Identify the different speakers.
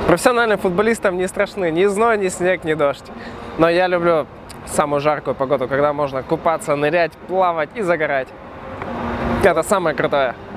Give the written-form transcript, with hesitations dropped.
Speaker 1: Профессиональным футболистам не страшны ни зной, ни снег, ни дождь. Но я люблю самую жаркую погоду, когда можно купаться, нырять, плавать и загорать. Это самое крутое.